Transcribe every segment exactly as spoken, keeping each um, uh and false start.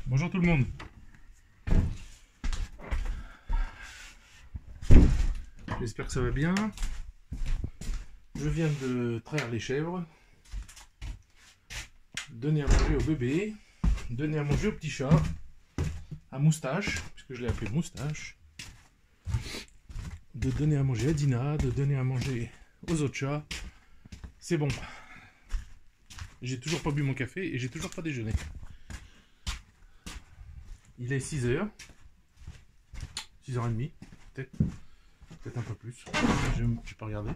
Bonjour tout le monde. J'espère que ça va bien. Je viens de traire les chèvres, donner à manger au bébé, donner à manger au petit chat, à Moustache, puisque je l'ai appelé Moustache, de donner à manger à Dina, de donner à manger aux autres chats. C'est bon. J'ai toujours pas bu mon café et j'ai toujours pas déjeuné. Il est six heures, six heures trente, peut-être, peut-être un peu plus, je n'ai pas regardé.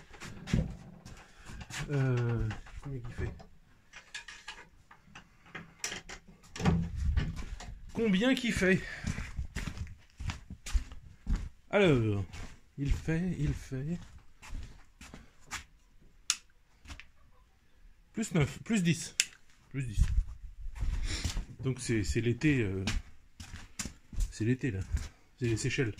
Euh, combien il fait Combien qu'il fait Alors, il fait, il fait... Plus neuf, plus dix. Plus dix. Donc c'est l'été... Euh, c'est l'été là. C'est les Seychelles.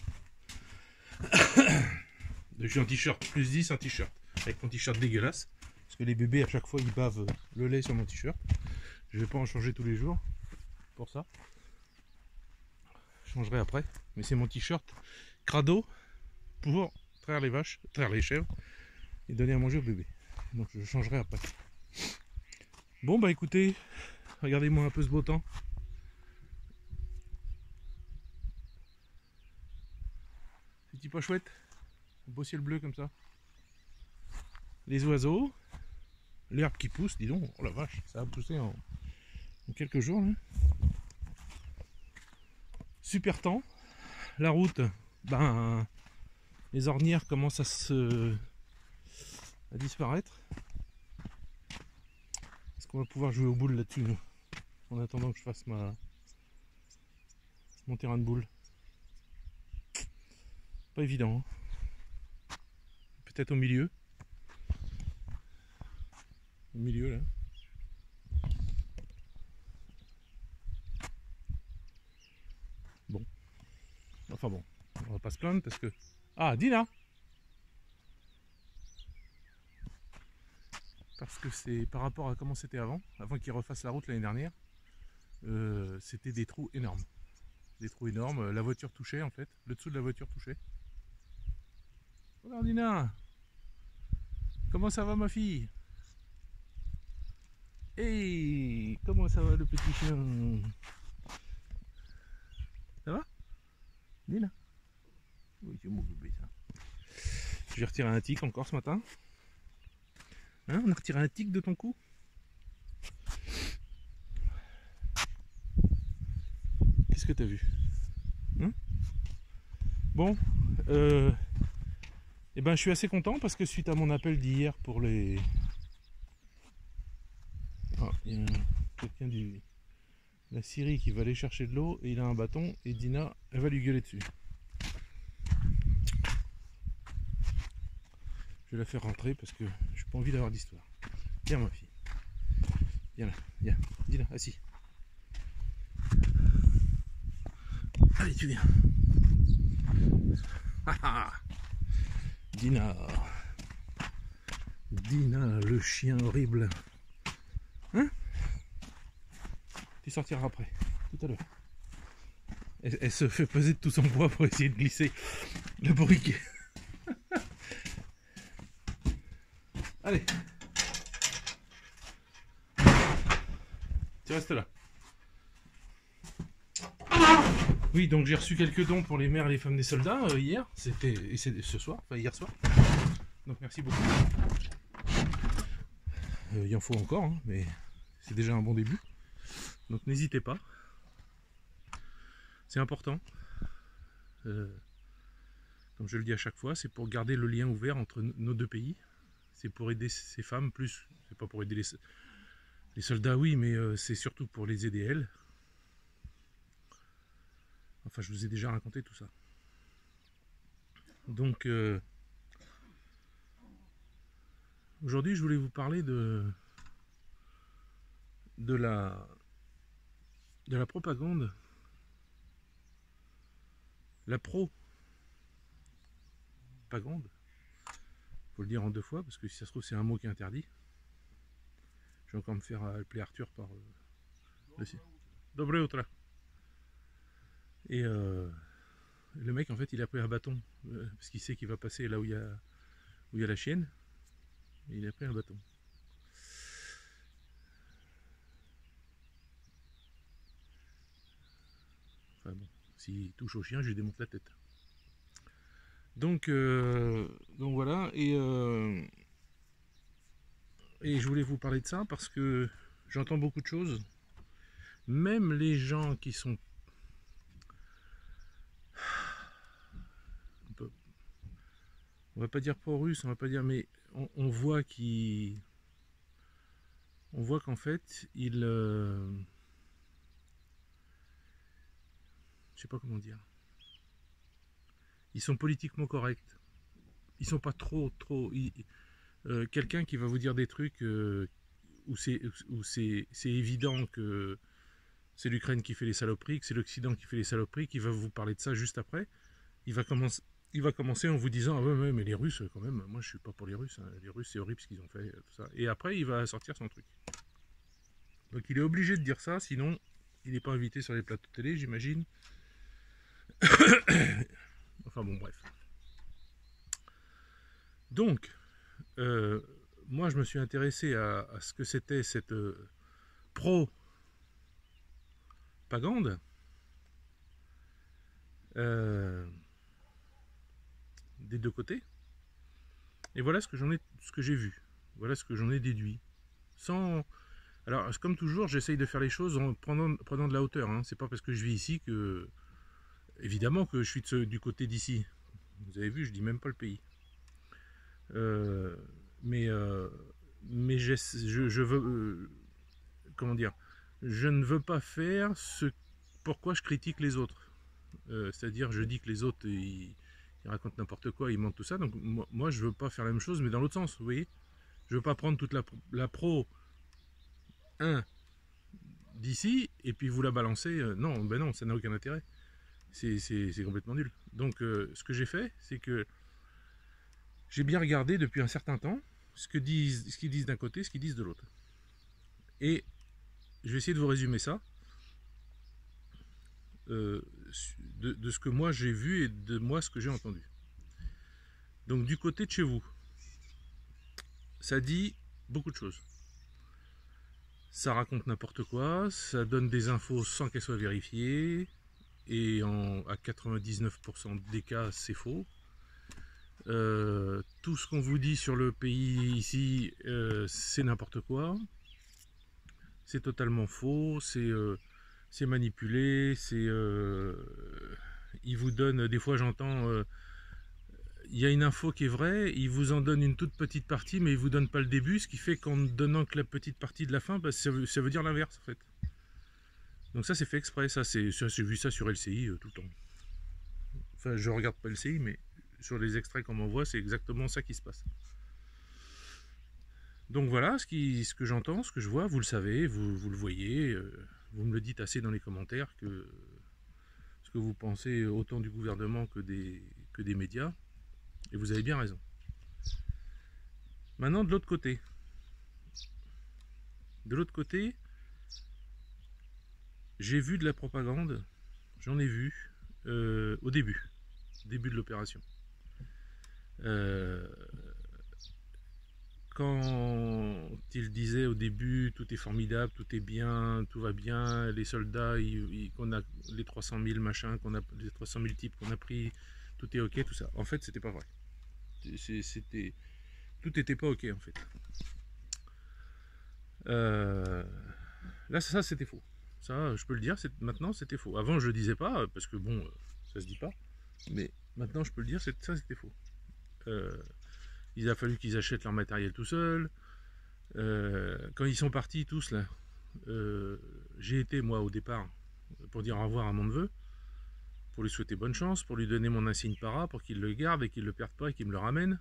Je suis en t-shirt, plus dix, un t-shirt. Avec mon t-shirt dégueulasse. Parce que les bébés à chaque fois ils bavent le lait sur mon t-shirt. Je vais pas en changer tous les jours. Pour ça. Je changerai après. Mais c'est mon t-shirt crado pour traire les vaches, traire les chèvres et donner à manger au bébé. Donc je changerai après. Bon bah écoutez, regardez-moi un peu ce beau temps. C'est pas chouette, beau ciel bleu comme ça. Les oiseaux, l'herbe qui pousse, dis donc, oh la vache, ça a poussé en, en quelques jours. Là. Super temps, la route, ben les ornières commencent à se à disparaître. Est-ce qu'on va pouvoir jouer au boule là-dessus nous, en attendant que je fasse ma mon terrain de boule? Pas évident. Hein. Peut-être au milieu. Au milieu là. Bon. Enfin bon. On va pas se plaindre parce que... Ah, Dina! Parce que c'est par rapport à comment c'était avant, avant qu'ils refassent la route l'année dernière, euh, c'était des trous énormes. Des trous énormes. La voiture touchait en fait. Le dessous de la voiture touchait. Voilà Dina! Comment ça va ma fille? Hey, comment ça va le petit chien? Ça va? Dina? Oui, c'est mon bébé ça. J'ai retiré un tic encore ce matin. Hein, on a retiré un tic de ton cou? Qu'est-ce que t'as vu? Hein? Bon, euh, eh ben, je suis assez content parce que suite à mon appel d'hier pour les... Ah, il y a quelqu'un du... la Syrie qui va aller chercher de l'eau et il a un bâton et Dina, elle va lui gueuler dessus. Je vais la faire rentrer parce que j'ai pas envie d'avoir d'histoire. Viens ma fille. Viens là, viens. Dina, assis. Allez, tu viens. Dina. Dina, le chien horrible. Hein? Tu sortiras après, tout à l'heure. Elle, elle se fait peser de tout son poids pour essayer de glisser le briquet. Allez. Tu restes là. Oui, donc j'ai reçu quelques dons pour les mères et les femmes des soldats euh, hier. C'était et c'est ce soir, enfin hier soir. Donc merci beaucoup. Euh, il en faut encore, hein, mais c'est déjà un bon début. Donc n'hésitez pas. C'est important. Euh, comme je le dis à chaque fois, c'est pour garder le lien ouvert entre nos deux pays. C'est pour aider ces femmes plus. C'est pas pour aider les, les soldats, oui, mais euh, c'est surtout pour les aider elles. Enfin, je vous ai déjà raconté tout ça. Donc, euh, aujourd'hui, je voulais vous parler de de la de la propagande, la pro-pagande. Faut le dire en deux fois parce que si ça se trouve c'est un mot qui est interdit. Je vais encore me faire appeler Arthur par euh, le site. Dobre utra. Et euh, le mec, en fait, il a pris un bâton, euh, parce qu'il sait qu'il va passer là où il y a, où il y a la chienne, et il a pris un bâton. Enfin bon, s'il touche au chien, je lui démonte la tête. Donc, euh, donc voilà, et, euh, et je voulais vous parler de ça parce que j'entends beaucoup de choses. Même les gens qui sont... On va pas dire pro-russe, on va pas dire... Mais on, on voit qu'ils... On voit qu'en fait, ils... Euh, je sais pas comment dire. Ils sont politiquement corrects. Ils sont pas trop, trop... Euh, Quelqu'un qui va vous dire des trucs euh, où c'est où c'est évident que c'est l'Ukraine qui fait les saloperies, que c'est l'Occident qui fait les saloperies, qui va vous parler de ça juste après, il va commencer, il va commencer en vous disant ah ouais, ouais mais les Russes quand même, moi je suis pas pour les Russes, hein. Les Russes c'est horrible ce qu'ils ont fait, tout ça. Et après il va sortir son truc. Donc il est obligé de dire ça, sinon il n'est pas invité sur les plateaux de télé, j'imagine. Enfin bon bref. Donc euh, moi je me suis intéressé à, à ce que c'était cette euh, pro-pagande. Euh, des deux côtés. Et voilà ce que j'en ai, ce que j'ai vu. Voilà ce que j'en ai déduit. Sans, alors comme toujours, j'essaye de faire les choses en prenant, prenant de la hauteur. Hein. C'est pas parce que je vis ici que, évidemment, que je suis de ce, du côté d'ici. Vous avez vu, je dis même pas le pays. Euh, mais, euh, mais je, je veux, euh, comment dire, je ne veux pas faire ce pourquoi je critique les autres. Euh, C'est-à-dire, je dis que les autres ils, ils racontent n'importe quoi, ils mentent tout ça. Donc moi, moi, je veux pas faire la même chose, mais dans l'autre sens, vous voyez. Je veux pas prendre toute la, la pro un d'ici et puis vous la balancer. Euh, non, ben non, ça n'a aucun intérêt. C'est complètement nul. Donc euh, ce que j'ai fait, c'est que j'ai bien regardé depuis un certain temps ce que disent, ce qu'ils disent d'un côté, ce qu'ils disent de l'autre. Et je vais essayer de vous résumer ça. Euh, de, de ce que moi j'ai vu et de moi ce que j'ai entendu. Donc du côté de chez vous, ça dit beaucoup de choses. Ça raconte n'importe quoi, ça donne des infos sans qu'elles soient vérifiées, et en, à quatre-vingt-dix-neuf pour cent des cas, c'est faux. Euh, tout ce qu'on vous dit sur le pays ici, euh, c'est n'importe quoi. C'est totalement faux, c'est euh, manipulé, c'est... Euh, il vous donne, des fois j'entends... Euh, il y a une info qui est vraie, il vous en donne une toute petite partie, mais il vous donne pas le début, ce qui fait qu'en donnant que la petite partie de la fin, bah, ça, veut, ça veut dire l'inverse en fait. Donc ça c'est fait exprès, ça c'est vu ça sur L C I euh, tout le temps. Enfin je regarde pas L C I, mais sur les extraits qu'on m'envoie, c'est exactement ça qui se passe. Donc voilà ce, qui, ce que j'entends, ce que je vois, vous le savez, vous, vous le voyez, euh, vous me le dites assez dans les commentaires que ce que vous pensez autant du gouvernement que des, que des médias. Et vous avez bien raison. Maintenant, de l'autre côté. De l'autre côté, j'ai vu de la propagande, j'en ai vu euh, au début, début de l'opération. Euh, quand il disait au début tout est formidable, tout est bien, tout va bien, les soldats, il, il, qu'on a les trois cent mille machins, qu'on a les trois cent mille types qu'on a pris, tout est ok, tout ça. En fait, c'était pas vrai. C'était tout était pas ok en fait. Euh, là, ça, c'était faux. Ça, je peux le dire. Maintenant, c'était faux. Avant, je le disais pas parce que bon, ça se dit pas. Mais maintenant, je peux le dire. Ça, c'était faux. Euh, il a fallu qu'ils achètent leur matériel tout seuls. Euh, quand ils sont partis tous là, euh, j'ai été moi au départ pour dire au revoir à mon neveu, pour lui souhaiter bonne chance, pour lui donner mon insigne para, pour qu'il le garde et qu'il le perde pas et qu'il me le ramène.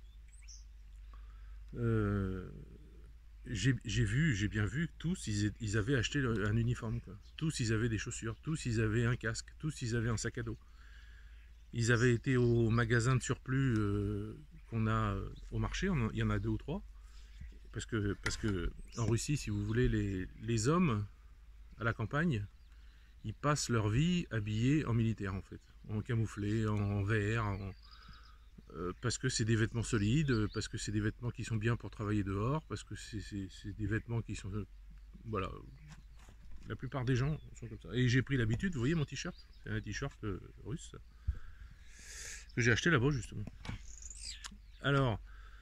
Euh, j'ai vu, j'ai bien vu que tous ils, ils avaient acheté un uniforme, quoi. Tous ils avaient des chaussures, tous ils avaient un casque, tous ils avaient un sac à dos. Ils avaient été au magasin de surplus euh, qu'on a euh, au marché, on, il y en a deux ou trois. Parce que, parce que en Russie, si vous voulez, les, les hommes à la campagne, ils passent leur vie habillés en militaire en fait, en camouflé, en vert, en, euh, parce que c'est des vêtements solides, parce que c'est des vêtements qui sont bien pour travailler dehors, parce que c'est des vêtements qui sont, euh, voilà, la plupart des gens sont comme ça. Et j'ai pris l'habitude, vous voyez mon t-shirt, c'est un t-shirt euh, russe ça, que j'ai acheté là-bas justement. Alors,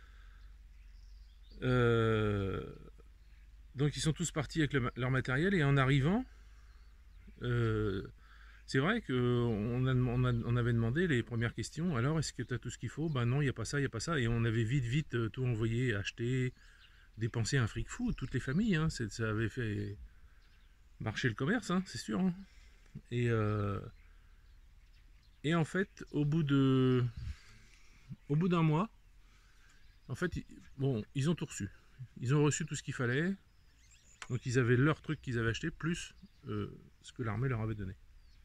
euh, donc ils sont tous partis avec le, leur matériel et en arrivant, euh, c'est vrai qu'on on, on avait demandé les premières questions. Alors, est-ce que tu as tout ce qu'il faut? Ben non, il n'y a pas ça, il n'y a pas ça. Et on avait vite, vite euh, tout envoyé, acheté, dépensé un fric fou. Toutes les familles, hein, ça avait fait marcher le commerce, hein, c'est sûr. Hein. Et, euh, et en fait, au bout de, au bout d'un mois, en fait, bon, ils ont tout reçu. Ils ont reçu tout ce qu'il fallait. Donc, ils avaient leur truc qu'ils avaient acheté, plus euh, ce que l'armée leur avait donné.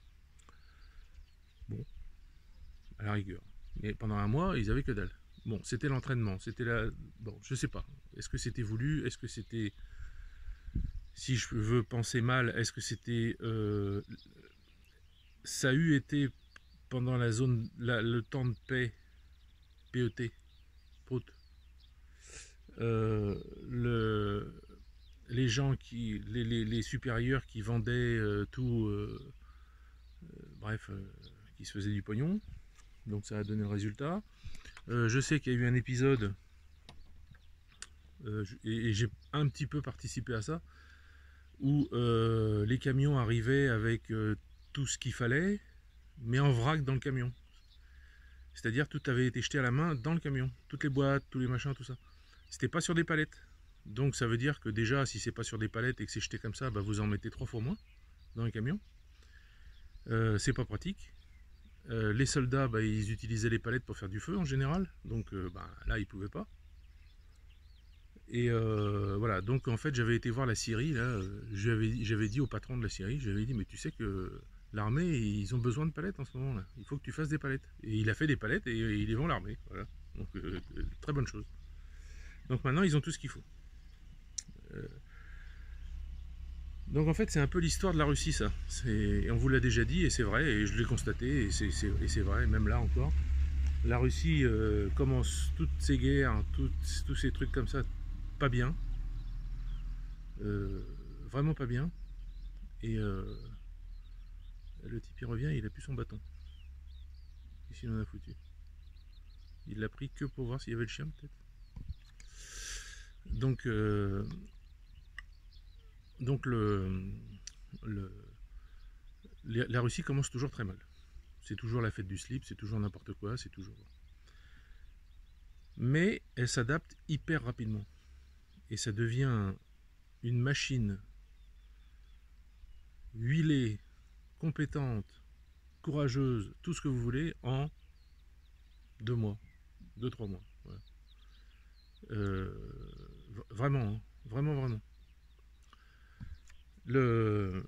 Bon, à la rigueur. Mais pendant un mois, ils avaient que dalle. Bon, c'était l'entraînement, c'était la... Bon, je sais pas. Est-ce que c'était voulu? Est-ce que c'était... Si je veux penser mal, est-ce que c'était... Euh... Ça a eu été pendant la zone... La, le temps de paix, P E T, Prout. Euh, le... Les gens qui... Les, les, les supérieurs qui vendaient euh, tout... Euh... Euh, bref, euh, qui se faisaient du pognon. Donc ça a donné le résultat. Euh, je sais qu'il y a eu un épisode, euh, et, et j'ai un petit peu participé à ça, où euh, les camions arrivaient avec euh, tout ce qu'il fallait, mais en vrac dans le camion. C'est-à-dire tout avait été jeté à la main dans le camion. Toutes les boîtes, tous les machins, tout ça. C'était pas sur des palettes. Donc ça veut dire que déjà, si c'est pas sur des palettes et que c'est jeté comme ça, bah, vous en mettez trois fois moins dans le camion. Euh, c'est pas pratique. Euh, les soldats, bah, ils utilisaient les palettes pour faire du feu en général, donc euh, bah, là ils pouvaient pas. Et euh, voilà, donc en fait j'avais été voir la Syrie, là, j'avais dit au patron de la Syrie, j'avais dit mais tu sais que l'armée ils ont besoin de palettes en ce moment là, il faut que tu fasses des palettes. Et il a fait des palettes et, et ils les vend l'armée, voilà. Donc euh, très bonne chose. Donc maintenant ils ont tout ce qu'il faut. Euh, Donc en fait c'est un peu l'histoire de la Russie ça, on vous l'a déjà dit et c'est vrai, et je l'ai constaté et c'est vrai, même là encore. La Russie euh, commence toutes ces guerres, toutes, tous ces trucs comme ça, pas bien, euh, vraiment pas bien, et euh, le type il revient, il a plus son bâton, ici il en a foutu. Il l'a pris que pour voir s'il y avait le chien peut-être. Donc euh, Donc le, le, la Russie commence toujours très mal. C'est toujours la fête du slip, c'est toujours n'importe quoi, c'est toujours... Mais elle s'adapte hyper rapidement. Et ça devient une machine huilée, compétente, courageuse, tout ce que vous voulez, en deux mois, deux, trois mois. Voilà. Euh, vraiment, hein, vraiment, vraiment. Le...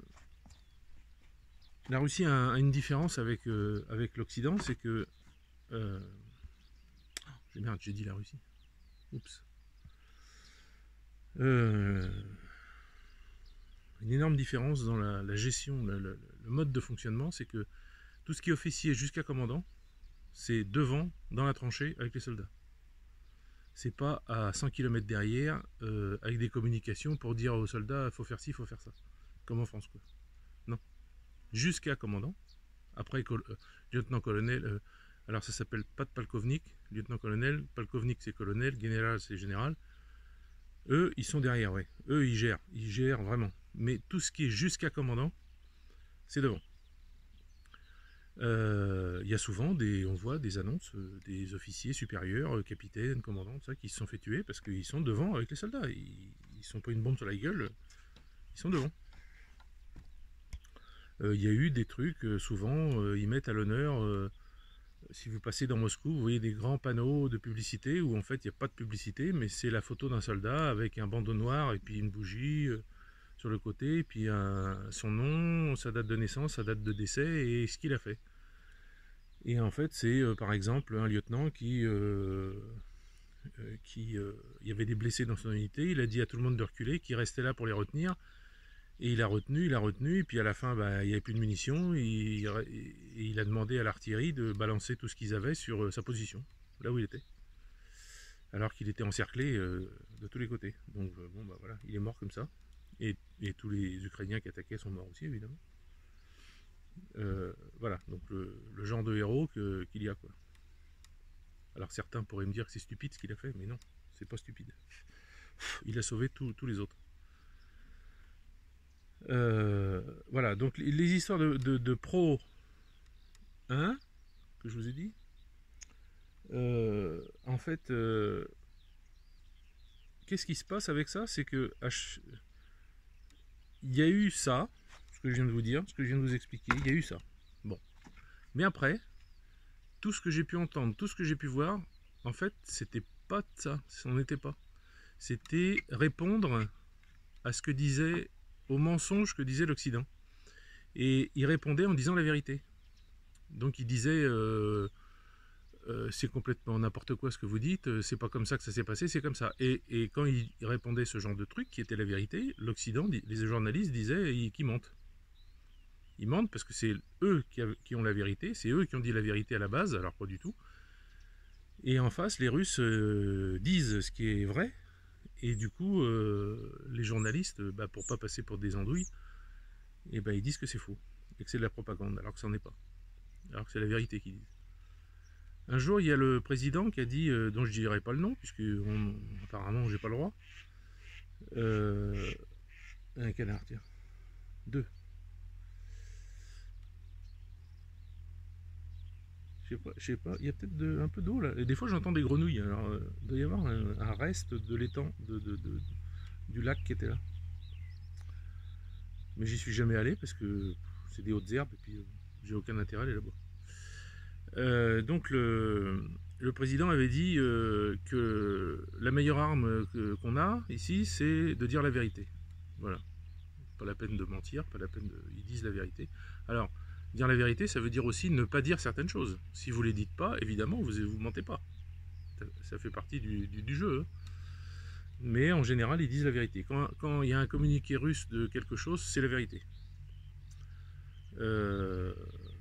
La Russie a une différence avec, euh, avec l'Occident, c'est que... Euh... Oh, merde, j'ai dit la Russie. Oups. Euh... Une énorme différence dans la, la gestion, le, le, le mode de fonctionnement, c'est que tout ce qui est officier jusqu'à commandant, c'est devant, dans la tranchée, avec les soldats. C'est pas à cent kilomètres derrière, euh, avec des communications pour dire aux soldats, il faut faire ci, il faut faire ça. Comme en France, quoi. Non. Jusqu'à commandant. Après, euh, lieutenant-colonel, euh, alors ça s'appelle pas de palkovnik, lieutenant-colonel, palkovnik c'est colonel, général c'est général. Eux, ils sont derrière, ouais. Eux, ils gèrent, ils gèrent vraiment. Mais tout ce qui est jusqu'à commandant, c'est devant. Il euh, y a souvent des, on voit des annonces euh, des officiers supérieurs, euh, capitaines, commandants, ça, qui se sont fait tuer parce qu'ils sont devant avec les soldats. Ils, ils sont pas une bombe sur la gueule, ils sont devant. Il euh, y a eu des trucs, euh, souvent, euh, ils mettent à l'honneur, euh, si vous passez dans Moscou, vous voyez des grands panneaux de publicité où en fait il n'y a pas de publicité, mais c'est la photo d'un soldat avec un bandeau noir et puis une bougie euh, sur le côté, et puis un, son nom, sa date de naissance, sa date de décès et ce qu'il a fait. Et en fait c'est euh, par exemple un lieutenant qui... Euh, euh, qui euh, il y avait des blessés dans son unité, il a dit à tout le monde de reculer, qui restait là pour les retenir. Et il a retenu, il a retenu, et puis à la fin, bah, il n'y avait plus de munitions, et il, et il a demandé à l'artillerie de balancer tout ce qu'ils avaient sur euh, sa position, là où il était. Alors qu'il était encerclé euh, de tous les côtés. Donc euh, bon, bah voilà, il est mort comme ça. Et, et tous les Ukrainiens qui attaquaient sont morts aussi, évidemment. Euh, voilà, donc le, le genre de héros que, qu'il y a, quoi. Alors certains pourraient me dire que c'est stupide ce qu'il a fait, mais non, c'est pas stupide. Il a sauvé tous les autres. Euh, voilà, donc les histoires de, de, de pro un, que je vous ai dit, euh, en fait, euh, qu'est-ce qui se passe avec ça? C'est que il y a eu ça, ce que je viens de vous dire, ce que je viens de vous expliquer, il y a eu ça. Bon. Mais après, tout ce que j'ai pu entendre, tout ce que j'ai pu voir, en fait, c'était pas ça, ça n'en était pas. C'était répondre à ce que disait, au mensonge que disait l'Occident. Et il répondait en disant la vérité. Donc il disait, euh, euh, c'est complètement n'importe quoi ce que vous dites, c'est pas comme ça que ça s'est passé, c'est comme ça. Et, et quand il répondait ce genre de truc qui était la vérité, l'Occident, les journalistes disaient qu'ils mentent. Ils mentent parce que c'est eux qui, qui ont la vérité, c'est eux qui ont dit la vérité à la base, alors pas du tout. Et en face, les Russes euh, disent ce qui est vrai, et du coup, euh, les journalistes, bah, pour pas passer pour des andouilles, et bah, ils disent que c'est faux, et que c'est de la propagande, alors que ça n'en est pas. Alors que c'est la vérité qu'ils disent. Un jour, il y a le président qui a dit, euh, dont je ne dirai pas le nom, puisque on, apparemment, j'ai pas le droit. Euh, un canard, tiens. Deux. Je sais pas, je sais pas, il y a peut-être un peu d'eau là. Et des fois, j'entends des grenouilles. Alors, euh, il doit y avoir un, un reste de l'étang, de, de, de, du lac qui était là. Mais j'y suis jamais allé parce que c'est des hautes herbes et puis euh, j'ai aucun intérêt à aller là-bas. Euh, donc le, le président avait dit euh, que la meilleure arme qu'on a ici, c'est de dire la vérité. Voilà. Pas la peine de mentir, pas la peine de... Ils disent la vérité. Alors, dire la vérité, ça veut dire aussi ne pas dire certaines choses. Si vous ne les dites pas, évidemment, vous ne mentez pas. Ça, ça fait partie du, du, du jeu. Hein. Mais en général, ils disent la vérité. Quand, quand il y a un communiqué russe de quelque chose, c'est la vérité. Euh...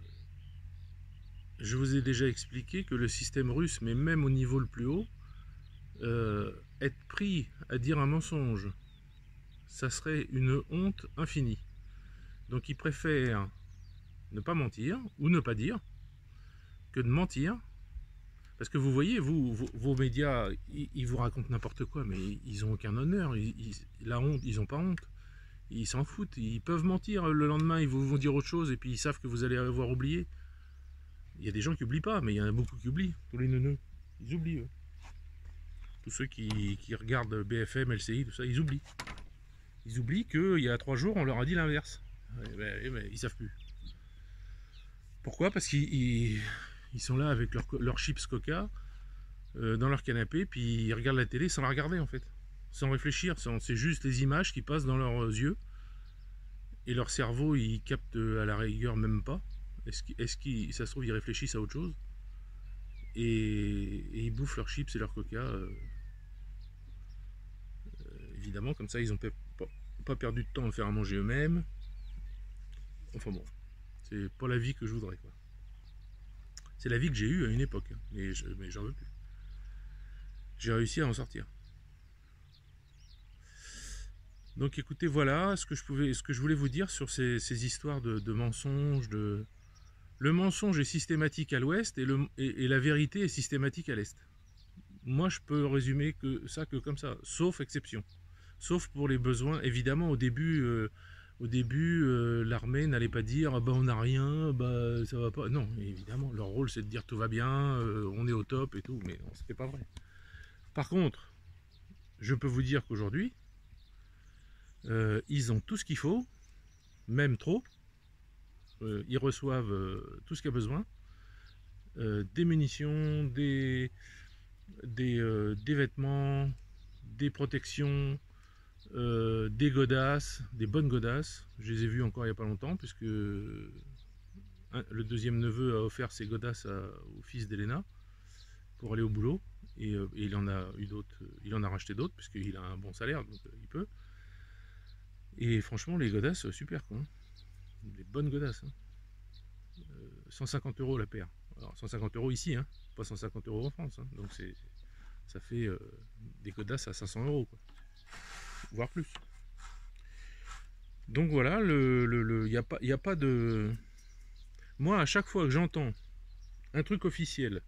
Je vous ai déjà expliqué que le système russe, mais même au niveau le plus haut, euh, être pris à dire un mensonge, ça serait une honte infinie. Donc ils préfèrent ne pas mentir, ou ne pas dire, que de mentir. Parce que vous voyez, vous, vos, vos médias, ils, ils vous racontent n'importe quoi, mais ils n'ont aucun honneur, ils, ils, la honte, ils n'ont pas honte. Ils s'en foutent, ils peuvent mentir, le lendemain ils vous vont dire autre chose, et puis ils savent que vous allez avoir oublié. Il y a des gens qui n'oublient pas, mais il y en a beaucoup qui oublient, tous les neuneux, ils oublient. Eux. Tous ceux qui, qui regardent B F M, L C I, tout ça, ils oublient. Ils oublient qu'il y a trois jours, on leur a dit l'inverse. Eh ben, eh ben, ils savent plus. Pourquoi? Parce qu'ils ils, ils sont là avec leurs leur chips Coca, euh, dans leur canapé, puis ils regardent la télé sans la regarder en fait. Sans réfléchir, c'est juste les images qui passent dans leurs yeux. Et leur cerveau, il capte à la rigueur même pas. Est-ce qu'il, est-ce qu'il, ça se trouve, ils réfléchissent à autre chose. Et, et ils bouffent leurs chips et leur coca. Euh, euh, évidemment, comme ça, ils n'ont pas, pas perdu de temps à faire à manger eux-mêmes. Enfin bon, c'est pas la vie que je voudrais, quoi. C'est la vie que j'ai eue à une époque, hein, mais, je, mais j'en veux plus. J'ai réussi à en sortir. Donc écoutez, voilà ce que je, pouvais, ce que je voulais vous dire sur ces, ces histoires de, de mensonges. De... Le mensonge est systématique à l'ouest et, le, et, et la vérité est systématique à l'est. Moi, je peux résumer que ça que comme ça, sauf exception. Sauf pour les besoins, évidemment, au début, euh, au début euh, l'armée n'allait pas dire ah bah, on n'a rien, bah ça va pas. Non, évidemment, leur rôle c'est de dire tout va bien, euh, on est au top et tout, mais non, c'était pas vrai. Par contre, je peux vous dire qu'aujourd'hui, euh, ils ont tout ce qu'il faut, même trop. Euh, ils reçoivent euh, tout ce qu'il y a besoin, euh, des munitions, des, des, euh, des vêtements, des protections, euh, des godasses, des bonnes godasses. Je les ai vues encore il n'y a pas longtemps, puisque un, le deuxième neveu a offert ses godasses à, au fils d'Elena pour aller au boulot, et, euh, et il en a eu d'autres, il en a racheté d'autres, puisqu'il a un bon salaire, donc euh, il peut. Et franchement, les godasses, super quoi. Hein. Des bonnes godasses. Hein. Euh, cent cinquante euros la paire. Alors cent cinquante euros ici, hein, pas cent cinquante euros en France. Hein. Donc c'est, ça fait euh, des godasses à cinq cents euros, quoi. Voire plus. Donc voilà, le, le, le, y a pas, y a pas de... Moi, à chaque fois que j'entends un truc officiel,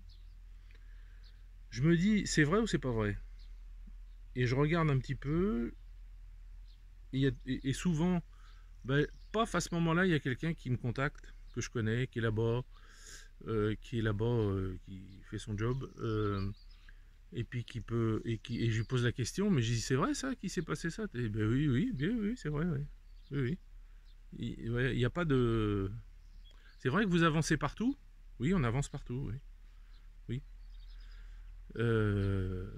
je me dis, c'est vrai ou c'est pas vrai? Et je regarde un petit peu, et, y a, et, et souvent, ben, paf, à ce moment-là, il y a quelqu'un qui me contacte, que je connais, qui est là-bas, euh, qui est là-bas, euh, qui fait son job, euh, et puis qui peut, et, qui, et je lui pose la question, mais je dis, c'est vrai ça, qui s'est passé ça? Et ben oui, oui, bien, oui, c'est vrai, oui, oui, oui. Il ouais, n'y a pas de... C'est vrai que vous avancez partout? Oui, on avance partout, oui. Oui. Euh...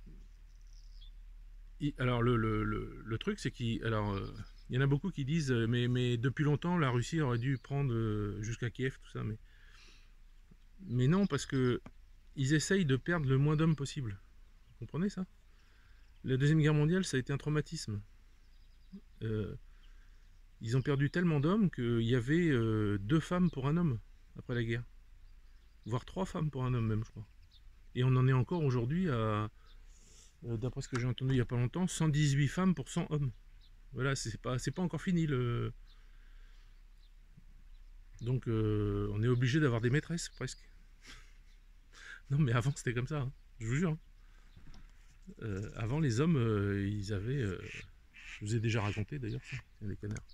Alors le, le, le, le truc, c'est qu'il... Alors, euh, il y en a beaucoup qui disent, mais, mais depuis longtemps, la Russie aurait dû prendre euh, jusqu'à Kiev, tout ça, mais... Mais non, parce que ils essayent de perdre le moins d'hommes possible. Vous comprenez ça? La Deuxième Guerre mondiale, ça a été un traumatisme. Euh, ils ont perdu tellement d'hommes qu'il y avait euh, deux femmes pour un homme après la guerre. Voire trois femmes pour un homme même, je crois. Et on en est encore aujourd'hui à, euh, d'après ce que j'ai entendu il n'y a pas longtemps, cent dix-huit femmes pour cent hommes. Voilà, c'est pas, c'est pas encore fini. Le... Donc euh, on est obligé d'avoir des maîtresses, presque. Non mais avant c'était comme ça, hein, je vous jure. Hein. Euh, avant les hommes, euh, ils avaient... Euh, je vous ai déjà raconté d'ailleurs, ça, les connards.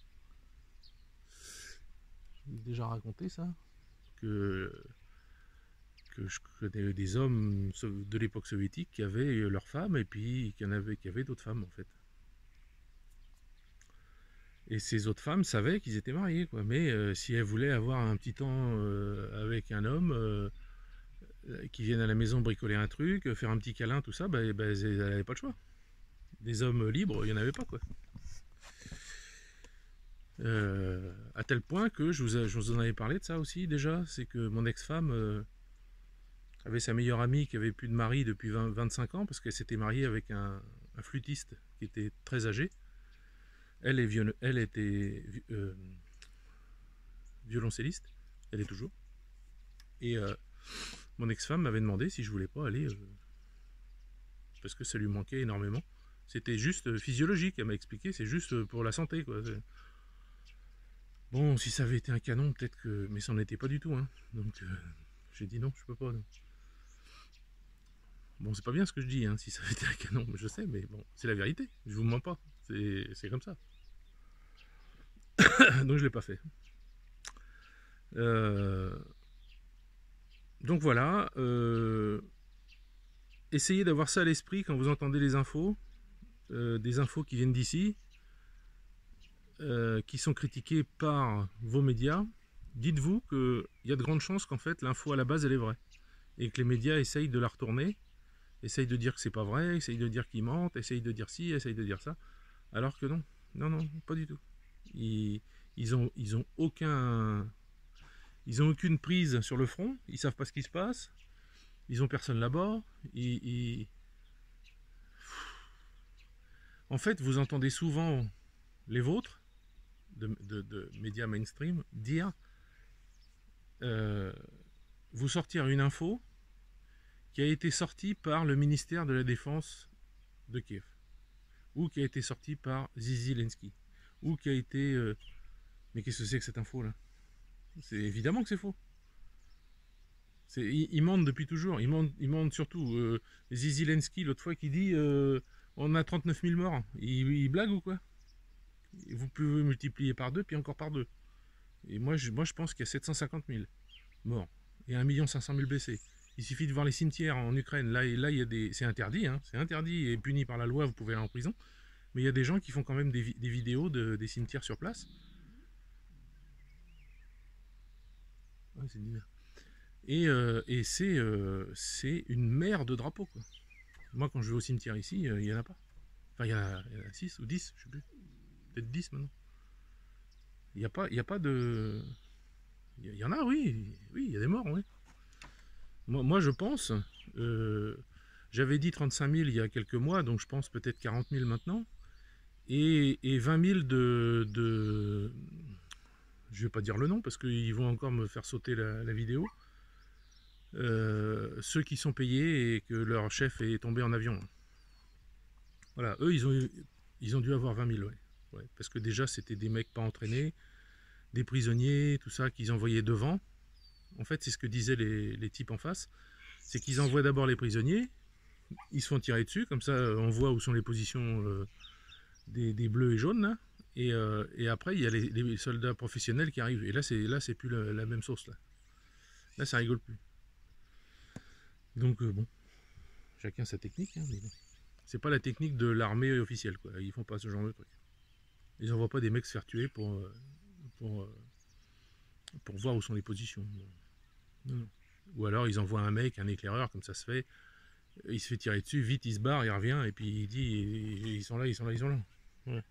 Je vous ai déjà raconté ça, que... que je connais des hommes de l'époque soviétique qui avaient leurs femmes et puis qui en avaient, qui avaient d'autres femmes en fait. Et ces autres femmes savaient qu'ils étaient mariés, quoi. Mais euh, si elles voulaient avoir un petit temps euh, avec un homme euh, qui vienne à la maison bricoler un truc, faire un petit câlin, tout ça, bah, bah, elles n'avaient pas le choix. Des hommes libres, il n'y en avait pas, quoi. Euh, à tel point que je vous, je vous en avais parlé de ça aussi déjà, c'est que mon ex-femme euh, avait sa meilleure amie qui avait plus de mari depuis vingt, vingt-cinq ans parce qu'elle s'était mariée avec un, un flûtiste qui était très âgé. Elle, est viol... elle était euh, violoncelliste, elle est toujours. Et euh, mon ex-femme m'avait demandé si je voulais pas aller, euh, parce que ça lui manquait énormément. C'était juste physiologique, elle m'a expliqué, c'est juste pour la santé, quoi. Bon, si ça avait été un canon, peut-être que... Mais ça n'en était pas du tout, hein. Donc, euh, j'ai dit non, je peux pas. Non. Bon, c'est pas bien ce que je dis, hein, si ça avait été un canon, je sais, mais bon, c'est la vérité, je vous mens pas, c'est comme ça. Donc je l'ai pas fait. Euh... Donc voilà, euh... essayez d'avoir ça à l'esprit quand vous entendez les infos, euh, des infos qui viennent d'ici, euh, qui sont critiquées par vos médias. Dites-vous qu'il y a de grandes chances qu'en fait l'info à la base elle est vraie, et que les médias essayent de la retourner, essayent de dire que c'est pas vrai, essayent de dire qu'ils mentent, essayent de dire ci, essayent de dire ça, alors que non, non, non, pas du tout. Ils, ils ont, ils ont aucun, ils ont aucune prise sur le front, ils savent pas ce qui se passe, ils ont personne là-bas, ils, ils... En fait, vous entendez souvent les vôtres, de, de, de médias mainstream, dire, euh, vous sortir une info qui a été sortie par le ministère de la Défense de Kiev, ou qui a été sortie par Zelensky, ou qui a été... Euh... Mais qu'est-ce que c'est que cette info-là? C'est évidemment que c'est faux. Ils, ils mentent depuis toujours, ils mentent, ils mentent surtout. Euh, Zelensky, l'autre fois, qui dit euh, on a trente-neuf mille morts. Il, il blague ou quoi? Vous pouvez multiplier par deux, puis encore par deux. Et moi, je, moi, je pense qu'il y a sept cent cinquante mille morts et un million cinq cent mille blessés. Il suffit de voir les cimetières en Ukraine. Là, là il y a des, c'est interdit, hein, c'est interdit et puni par la loi. Vous pouvez aller en prison. Mais il y a des gens qui font quand même des, des vidéos de, des cimetières sur place. Ouais, c'est bizarre. Et, euh, et c'est euh, une mer de drapeaux, quoi. Moi, quand je vais au cimetière ici, euh, il n'y en a pas. Enfin, il y, y en a six ou dix, je sais plus. Peut-être dix maintenant. Il n'y a, a pas de... Il y, y en a, oui. Oui, il y a des morts, oui. Moi, moi je pense... Euh, J'avais dit trente-cinq mille il y a quelques mois, donc je pense peut-être quarante mille maintenant. et, et vingt mille de, de... Je vais pas dire le nom parce qu'ils vont encore me faire sauter la, la vidéo. Euh, ceux qui sont payés et que leur chef est tombé en avion. Voilà, eux, ils ont, eu, ils ont dû avoir vingt mille, ouais. Ouais, parce que déjà, c'était des mecs pas entraînés, des prisonniers, tout ça, qu'ils envoyaient devant. En fait, c'est ce que disaient les, les types en face. C'est qu'ils envoient d'abord les prisonniers, ils se font tirer dessus, comme ça, on voit où sont les positions euh, des, des bleus et jaunes, là. Et, euh, et après, il y a les, les soldats professionnels qui arrivent. Et là, c'est là, c'est plus la, la même sauce, là. Là, ça rigole plus. Donc, euh, bon, chacun sa technique, hein, mais bon. C'est pas la technique de l'armée officielle, quoi. Ils font pas ce genre de truc. Ils envoient pas des mecs se faire tuer pour, pour, pour voir où sont les positions. Non, non. Ou alors ils envoient un mec, un éclaireur, comme ça se fait. Il se fait tirer dessus, vite il se barre, il revient, et puis il dit ils sont là, ils sont là, ils sont là. Ouais.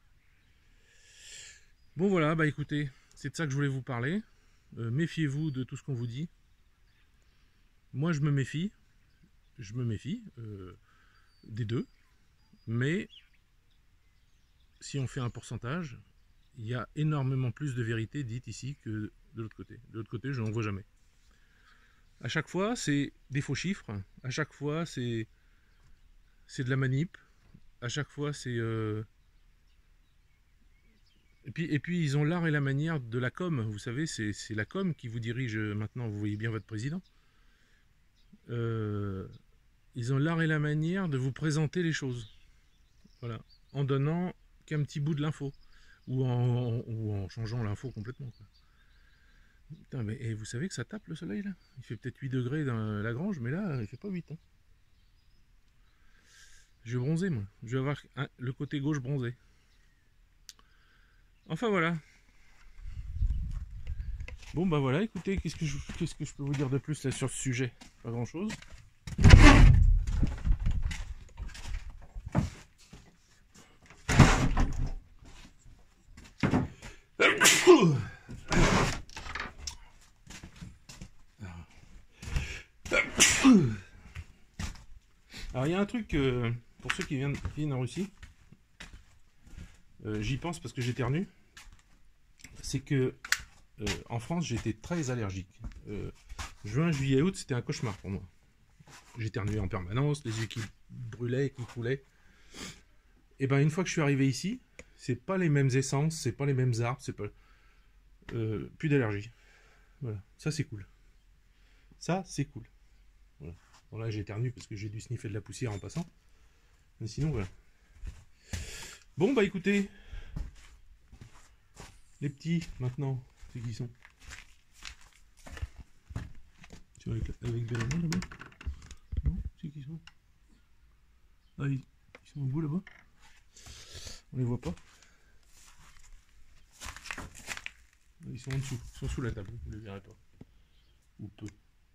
Bon voilà, bah écoutez, c'est de ça que je voulais vous parler. Euh, méfiez-vous de tout ce qu'on vous dit. Moi je me méfie. Je me méfie euh, des deux. Mais si on fait un pourcentage, il y a énormément plus de vérité dite ici que de l'autre côté. De l'autre côté, je n'en vois jamais. À chaque fois, c'est des faux chiffres. À chaque fois, c'est c'est de la manip. À chaque fois, c'est... Euh... Et, puis, et puis, ils ont l'art et la manière de la com. Vous savez, c'est la com qui vous dirige maintenant. Vous voyez bien votre président. Euh... Ils ont l'art et la manière de vous présenter les choses. Voilà. En donnant qu'un petit bout de l'info. Ou en, ou en changeant l'info complètement. Quoi. Putain, mais et vous savez que ça tape le soleil là? Il fait peut-être huit degrés dans la grange, mais là, il fait pas huit. Hein. Je vais bronzer, moi. Je vais avoir un, le côté gauche bronzé. Enfin voilà. Bon bah voilà, écoutez, qu'est-ce que je, qu'est-ce que je peux vous dire de plus là sur ce sujet? Pas grand-chose. Alors il y a un truc, euh, pour ceux qui viennent, qui viennent en Russie, euh, j'y pense parce que j'éternue, c'est que euh, en France j'étais très allergique. Euh, juin, juillet, août, c'était un cauchemar pour moi. J'éternuais en permanence, les yeux qui brûlaient, qui coulaient. Et ben une fois que je suis arrivé ici, c'est pas les mêmes essences, c'est pas les mêmes arbres, c'est pas euh, plus d'allergie. Voilà, ça c'est cool. Ça c'est cool. Voilà. Bon là j'éternue parce que j'ai dû sniffer de la poussière en passant. Mais sinon voilà. Bon bah écoutez, les petits maintenant, c'est qui sont? Tu vois avec, avec Bérémon là-bas? Non, c'est qui sont? Ah ils, ils sont au bout là-bas? On les voit pas. Ils sont en dessous, ils sont sous la table, vous ne les verrez pas. Ou peu.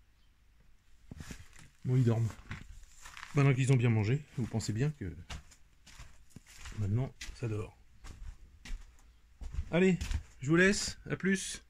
Bon, ils dorment. Maintenant qu'ils ont bien mangé, vous pensez bien que maintenant ça dort. Allez, je vous laisse, à plus.